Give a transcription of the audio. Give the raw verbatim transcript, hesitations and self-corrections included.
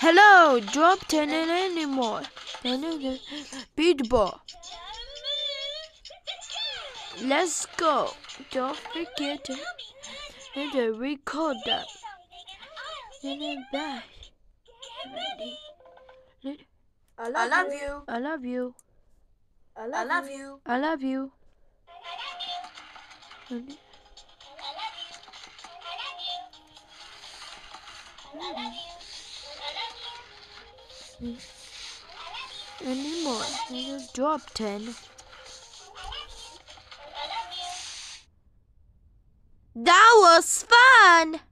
Hello, drop ten and anymore. Beat ball. Let's go. Don't forget to hit the recorder. And then back. I love you. I love you. I love you. I love you. Anymore. Drop ten. That was fun!